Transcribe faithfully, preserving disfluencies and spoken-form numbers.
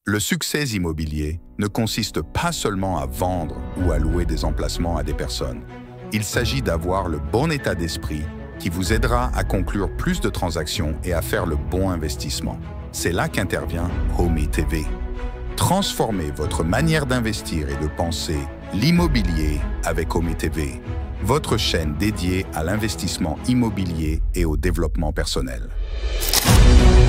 Le succès immobilier ne consiste pas seulement à vendre ou à louer des emplacements à des personnes. Il s'agit d'avoir le bon état d'esprit qui vous aidera à conclure plus de transactions et à faire le bon investissement. C'est là qu'intervient Homey T V. Transformez votre manière d'investir et de penser l'immobilier avec Homey T V, votre chaîne dédiée à l'investissement immobilier et au développement personnel.